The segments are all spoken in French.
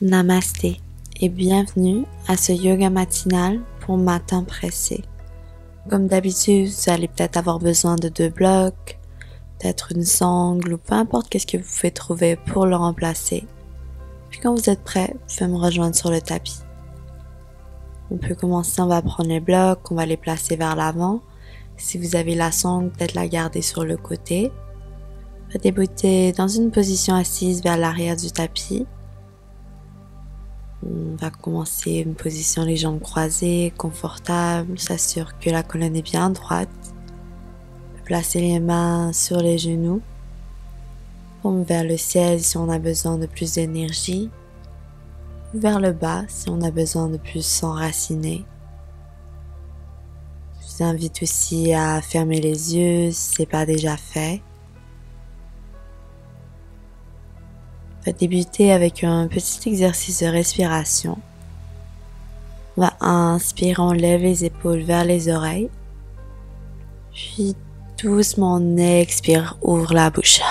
Namasté et bienvenue à ce yoga matinal pour matin pressé. Comme d'habitude, vous allez peut-être avoir besoin de 2 blocs, peut-être une sangle ou peu importe qu'est-ce que vous pouvez trouver pour le remplacer. Puis quand vous êtes prêt, vous pouvez me rejoindre sur le tapis. On peut commencer, on va prendre les blocs, on va les placer vers l'avant. Si vous avez la sangle, peut-être la garder sur le côté. On va débuter dans une position assise vers l'arrière du tapis. On va commencer une position les jambes croisées, confortable, s'assure que la colonne est bien droite. On peut placer les mains sur les genoux, paume vers le ciel si on a besoin de plus d'énergie, ou vers le bas si on a besoin de plus s'enraciner. Je vous invite aussi à fermer les yeux si ce n'est pas déjà fait. On va débuter avec un petit exercice de respiration. On va inspirer, on lève les épaules vers les oreilles. Puis doucement on expire, ouvre la bouche.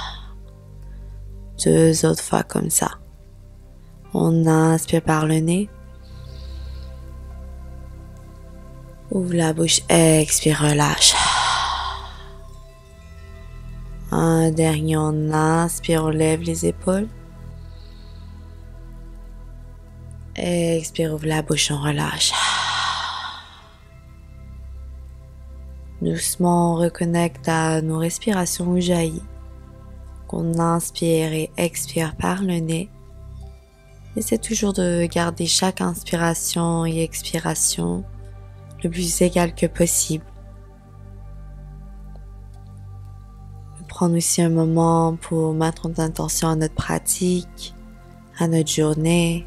2 autres fois comme ça. On inspire par le nez. Ouvre la bouche, expire, relâche. Un dernier, on inspire, on lève les épaules. Expire, ouvre la bouche, on relâche. Doucement, on reconnecte à nos respirations où jaillit. On inspire et expire par le nez. Essayez toujours de garder chaque inspiration et expiration le plus égal que possible. Prendre aussi un moment pour mettre en attention à notre pratique, à notre journée.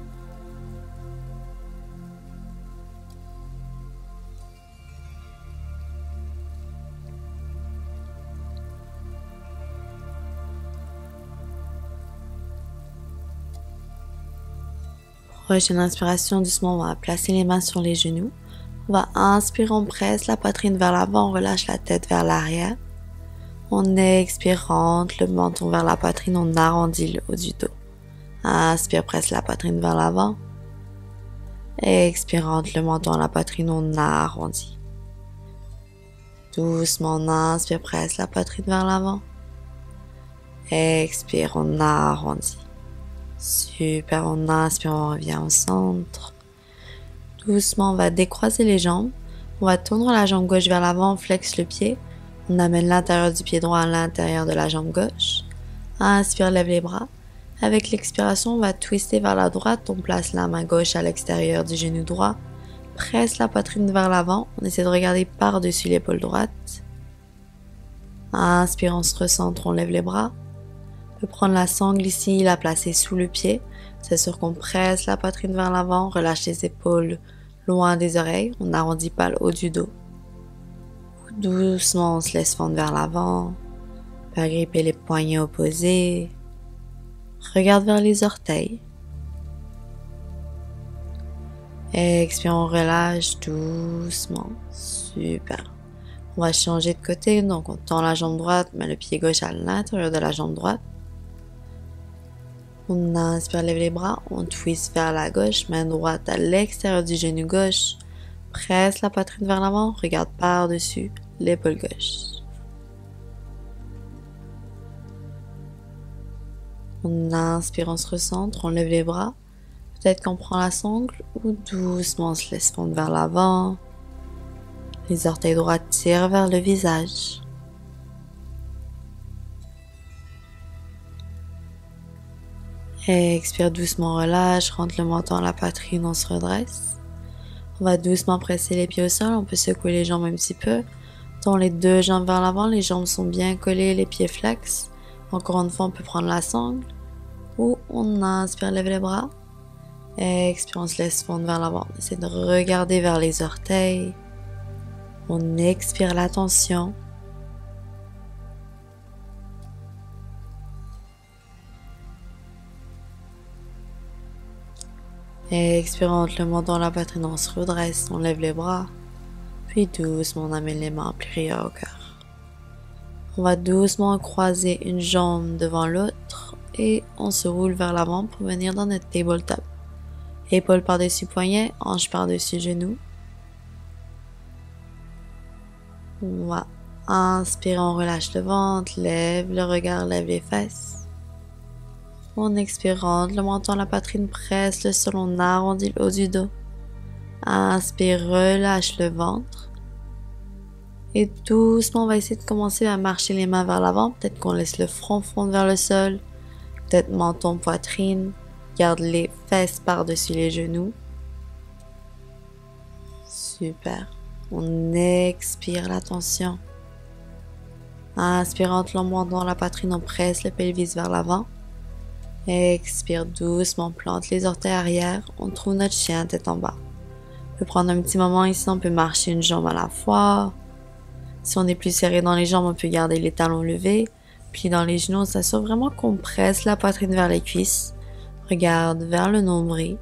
Prochaine inspiration, doucement, on va placer les mains sur les genoux. On va inspirer, on presse la poitrine vers l'avant, on relâche la tête vers l'arrière. On expire, rentre le menton vers la poitrine, on arrondit le haut du dos. Inspire, presse la poitrine vers l'avant. Expire, rentre le menton à la poitrine, on arrondit. Doucement, on inspire, presse la poitrine vers l'avant. Expire, on arrondit. Super, on inspire, on revient au centre. Doucement, on va décroiser les jambes. On va tourner la jambe gauche vers l'avant, on flexe le pied. On amène l'intérieur du pied droit à l'intérieur de la jambe gauche. Inspire, lève les bras. Avec l'expiration, on va twister vers la droite. On place la main gauche à l'extérieur du genou droit. Presse la poitrine vers l'avant. On essaie de regarder par-dessus l'épaule droite. Inspire, on se recentre, on lève les bras. On peut prendre la sangle ici, la placer sous le pied. C'est sûr qu'on presse la poitrine vers l'avant. Relâche les épaules loin des oreilles. On n'arrondit pas le haut du dos. Doucement, on se laisse fendre vers l'avant. On peut agripper les poignets opposés. Regarde vers les orteils. Expire, on relâche doucement. Super. On va changer de côté. Donc, on tend la jambe droite, met le pied gauche à l'intérieur de la jambe droite. On inspire, lève les bras. On twist vers la gauche, main droite à l'extérieur du genou gauche. Presse la poitrine vers l'avant, regarde par-dessus l'épaule gauche. On inspire, on se recentre, on lève les bras. Peut-être qu'on prend la sangle ou doucement on se laisse fondre vers l'avant. Les orteils droits tirent vers le visage. Expire doucement, relâche, rentre le menton à la poitrine, on se redresse. On va doucement presser les pieds au sol, on peut secouer les jambes un petit peu. Tend les 2 jambes vers l'avant, les jambes sont bien collées, les pieds flex. Encore une fois, on peut prendre la sangle. Ou on inspire, lève les bras. Expire, on se laisse fondre vers l'avant. On essaie de regarder vers les orteils. On expire la tension. Expire, on rentre le menton à la poitrine, on se redresse, on lève les bras. Puis doucement, on amène les mains en prière au cœur. On va doucement croiser une jambe devant l'autre. et on se roule vers l'avant pour venir dans notre tabletop. Épaules par-dessus poignet, hanches par-dessus genoux. On va inspirer, on relâche le ventre, lève le regard, lève les fesses. On expire, rentre le menton, la poitrine, presse le sol, on arrondit le haut du dos. Inspire, relâche le ventre. Et doucement, on va essayer de commencer à marcher les mains vers l'avant. Peut-être qu'on laisse le front fondre vers le sol. Peut-être menton, poitrine. Garde les fesses par-dessus les genoux. Super. On expire la tension. Inspire, entre le menton, la poitrine, on presse le pelvis vers l'avant. Expire doucement, on plante les orteils arrière. On trouve notre chien tête en bas. On peut prendre un petit moment ici, on peut marcher une jambe à la fois. Si on est plus serré dans les jambes, on peut garder les talons levés. Puis dans les genoux, on s'assure vraiment qu'on presse la poitrine vers les cuisses. Regarde vers le nombril.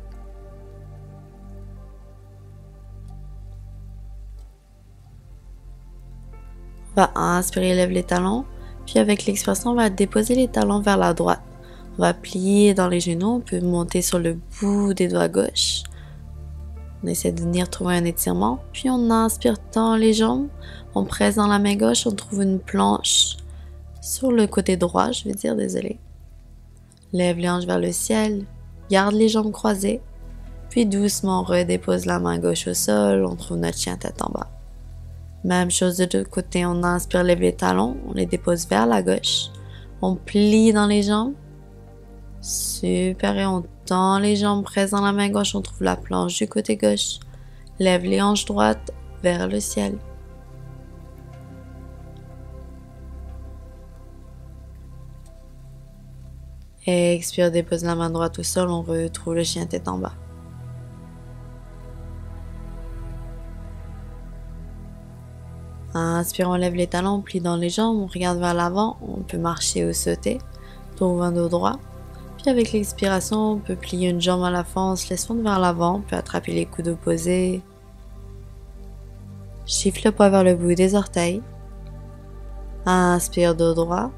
On va inspirer, lève les talons. Puis avec l'expiration, on va déposer les talons vers la droite. On va plier dans les genoux. On peut monter sur le bout des doigts gauche. On essaie de venir trouver un étirement. Puis on inspire, tend les jambes. On presse dans la main gauche. On trouve une planche sur le côté droit, je veux dire, désolé. Lève les hanches vers le ciel. Garde les jambes croisées. Puis doucement, on redépose la main gauche au sol. On trouve notre chien tête en bas. Même chose de l'autre côté. On inspire, lève les talons. On les dépose vers la gauche. On plie dans les jambes. Super, et on tend les jambes, presse dans la main gauche, on trouve la planche du côté gauche. Lève les hanches droites vers le ciel. Expire, dépose la main droite au sol, on retrouve le chien tête en bas. Inspire, on lève les talons, on plie dans les jambes, on regarde vers l'avant, on peut marcher ou sauter. Trouve un dos droit. Puis avec l'expiration, on peut plier une jambe à la fois, on se laisse fondre vers l'avant, on peut attraper les coudes opposés. Chiffre le poids vers le bout des orteils. Inspire, dos droit.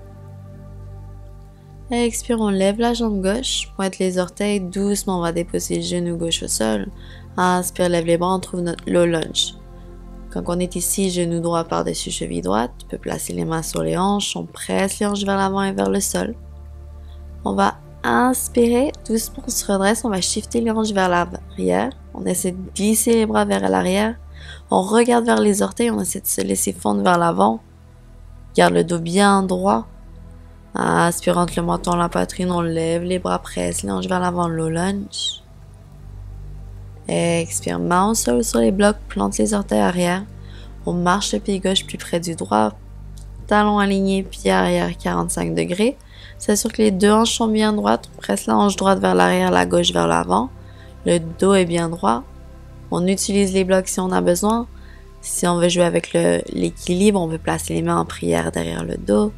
Expire, on lève la jambe gauche, pointe les orteils, doucement on va déposer le genou gauche au sol. Inspire, lève les bras, on trouve notre low lunge. Quand on est ici, genou droit par-dessus cheville droite, on peut placer les mains sur les hanches, on presse les hanches vers l'avant et vers le sol. On va inspirer, doucement on se redresse, on va shifter les hanches vers l'arrière. On essaie de glisser les bras vers l'arrière. On regarde vers les orteils, on essaie de se laisser fondre vers l'avant. Garde le dos bien droit. Inspire, entre le menton, la poitrine, on lève les bras, presse les hanches vers l'avant, low lunge. Expire, main au sol sur les blocs, plante les orteils arrière. On marche le pied gauche plus près du droit. Talon aligné, pied arrière 45 degrés. S'assure que les deux hanches sont bien droites. On presse la hanche droite vers l'arrière, la gauche vers l'avant. Le dos est bien droit. On utilise les blocs si on a besoin. Si on veut jouer avec l'équilibre, on peut placer les mains en prière derrière le dos.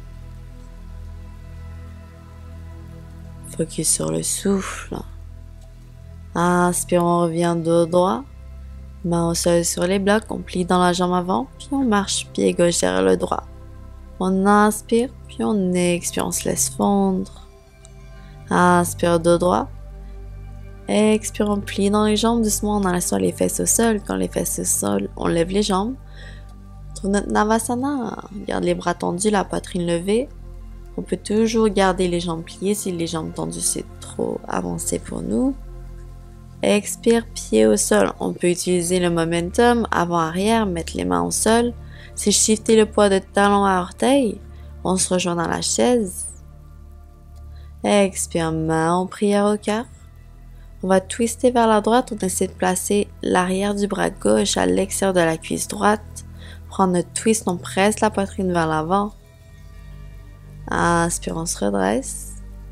Focus sur le souffle. Inspire, on revient dos droit. Main au sol sur les blocs, on plie dans la jambe avant, puis on marche pied gauche derrière le droit. On inspire, puis on expire, on se laisse fondre. Inspire, dos droit. Expire, on plie dans les jambes doucement en laissant les fesses au sol. Quand les fesses au sol, on lève les jambes. On trouve notre Navasana. Garde les bras tendus, la poitrine levée. On peut toujours garder les jambes pliées si les jambes tendues c'est trop avancé pour nous. Expire, pied au sol. On peut utiliser le momentum avant-arrière, mettre les mains au sol. C'est shifter le poids de talon à orteil. On se rejoint dans la chaise. Expire, main en prière au cœur. On va twister vers la droite. On essaie de placer l'arrière du bras gauche à l'extérieur de la cuisse droite. Prendre notre twist, on presse la poitrine vers l'avant. Inspire, on se redresse.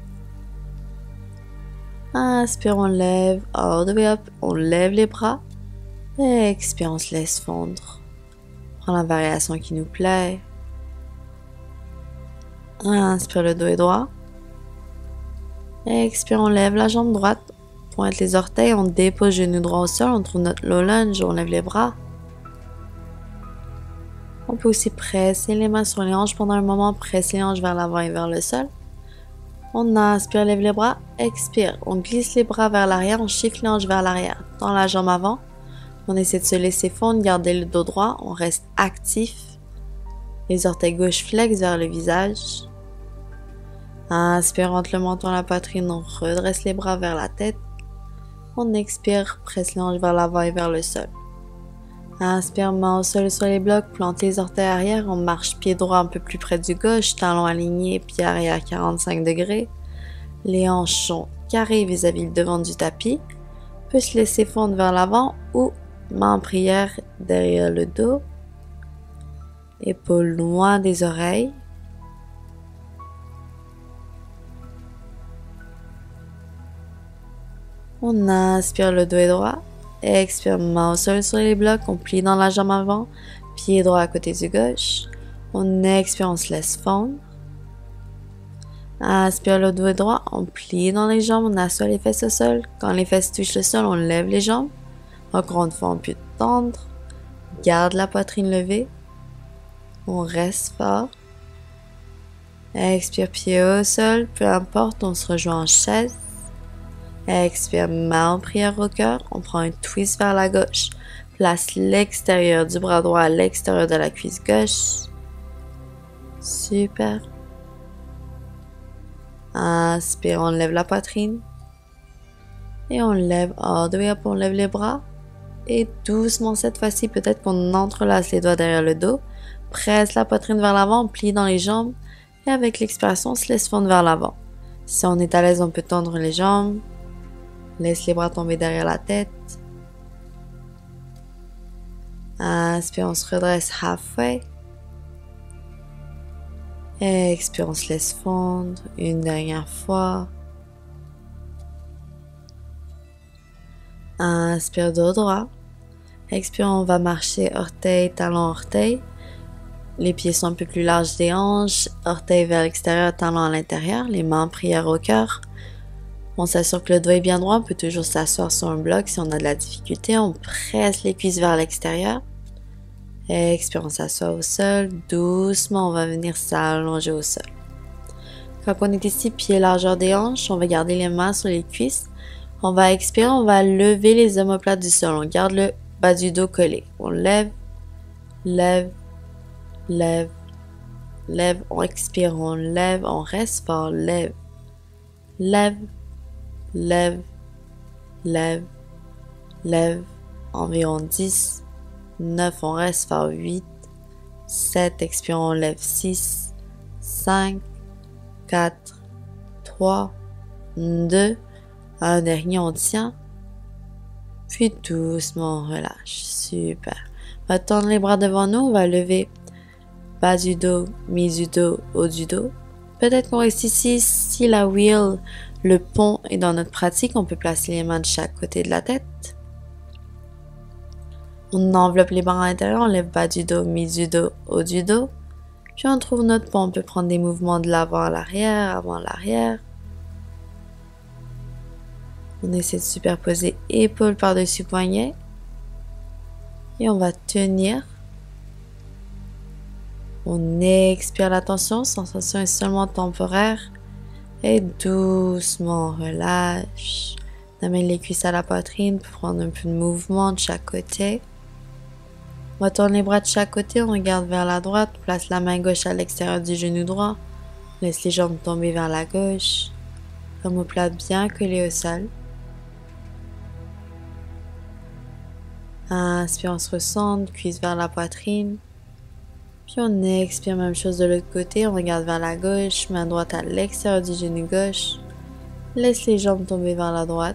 Inspire, on lève, all the way up, on lève les bras. Expire, on se laisse fondre. Prends la variation qui nous plaît. Inspire, le dos est droit. Expire, on lève la jambe droite. Pointe les orteils, on dépose le genou droit au sol, on trouve notre low lunge, on lève les bras. On peut aussi presser les mains sur les hanches pendant un moment, presser les hanches vers l'avant et vers le sol. On inspire, lève les bras, expire. On glisse les bras vers l'arrière, on chiffre les hanches vers l'arrière. Dans la jambe avant, on essaie de se laisser fondre, garder le dos droit, on reste actif. Les orteils gauche flex vers le visage. Inspire, rentre le menton à la poitrine, on redresse les bras vers la tête. On expire, presse les hanches vers l'avant et vers le sol. Inspire, main au sol sur les blocs, plante les orteils arrière, on marche pied droit un peu plus près du gauche, talons alignés, pied arrière 45 degrés. Les hanches sont carrées vis-à-vis le devant du tapis. On peut se laisser fondre vers l'avant ou main en prière derrière le dos. Épaules loin des oreilles. On inspire, le dos est droit. Expire, main au sol sur les blocs, on plie dans la jambe avant, pied droit à côté du gauche. On expire, on se laisse fondre. Inspire, le dos est droit, on plie dans les jambes, on assoit les fesses au sol. Quand les fesses touchent le sol, on lève les jambes. Encore une fois, on peut tendre. Garde la poitrine levée. On reste fort. Expire, pied au sol, peu importe, on se rejoint en chaise. Expire, main en prière au cœur, on prend un twist vers la gauche. Place l'extérieur du bras droit à l'extérieur de la cuisse gauche. Super. Inspire, on lève la poitrine. Et on lève all the way up, on lève les bras. Et doucement cette fois-ci, peut-être qu'on entrelace les doigts derrière le dos. Presse la poitrine vers l'avant, on plie dans les jambes. Et avec l'expiration, on se laisse fondre vers l'avant. Si on est à l'aise, on peut tendre les jambes. Laisse les bras tomber derrière la tête. Inspire, on se redresse halfway. Expire, on se laisse fondre. Une dernière fois. Inspire, dos droit. Expire, on va marcher orteil, talon, orteil. Les pieds sont un peu plus larges des hanches. Orteil vers l'extérieur, talon à l'intérieur. Les mains en prière au cœur. On s'assure que le dos est bien droit. On peut toujours s'asseoir sur un bloc si on a de la difficulté. On presse les cuisses vers l'extérieur. Expire, on s'assoit au sol. Doucement, on va venir s'allonger au sol. Quand on est ici, pied largeur des hanches, on va garder les mains sur les cuisses. On va expirer, on va lever les omoplates du sol. On garde le bas du dos collé. On lève, lève, lève, lève. On expire, on lève, on reste fort. Lève, lève, lève, lève, lève. Environ 10, 9, on reste fort. 8, 7, expire, on lève. 6, 5, 4, 3, 2, un dernier, on tient. Puis doucement, on relâche. Super. On va tendre les bras devant nous. On va lever bas du dos, mi du dos, haut du dos. Peut-être qu'on reste ici. Si la wheel, le pont est dans notre pratique, on peut placer les mains de chaque côté de la tête. On enveloppe les bras à l'intérieur. On lève bas du dos, mi du dos, haut du dos. Puis on trouve notre pont. On peut prendre des mouvements de l'avant à l'arrière, avant à l'arrière. On essaie de superposer épaule par-dessus poignet. Et on va tenir. On expire la tension. Sensation est seulement temporaire. Et doucement, on relâche. On amène les cuisses à la poitrine pour prendre un peu de mouvement de chaque côté. On va tourner les bras de chaque côté. On regarde vers la droite. On place la main gauche à l'extérieur du genou droit. On laisse les jambes tomber vers la gauche. Omoplate bien collée au sol. Inspire, on se recentre, cuisse vers la poitrine. Puis on expire, même chose de l'autre côté. On regarde vers la gauche, main droite à l'extérieur du genou gauche. Laisse les jambes tomber vers la droite.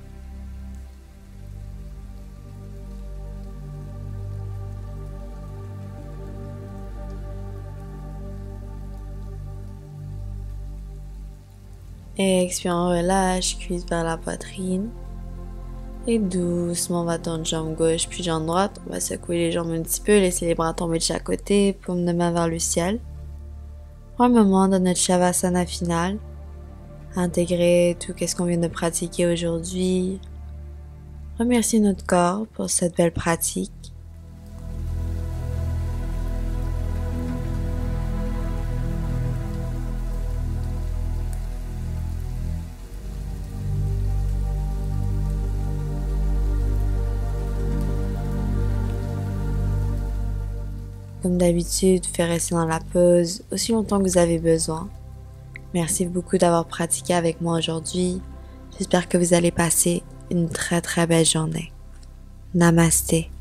Expire, on relâche, cuisse vers la poitrine. Et doucement, on va tendre jambe gauche puis jambe droite. On va secouer les jambes un petit peu, laisser les bras tomber de chaque côté, paume de main vers le ciel. Pour un moment dans notre Shavasana final, intégrer tout ce qu'on vient de pratiquer aujourd'hui. Remercier notre corps pour cette belle pratique. Comme d'habitude, faites rester dans la pause aussi longtemps que vous avez besoin. Merci beaucoup d'avoir pratiqué avec moi aujourd'hui. J'espère que vous allez passer une très très belle journée. Namasté.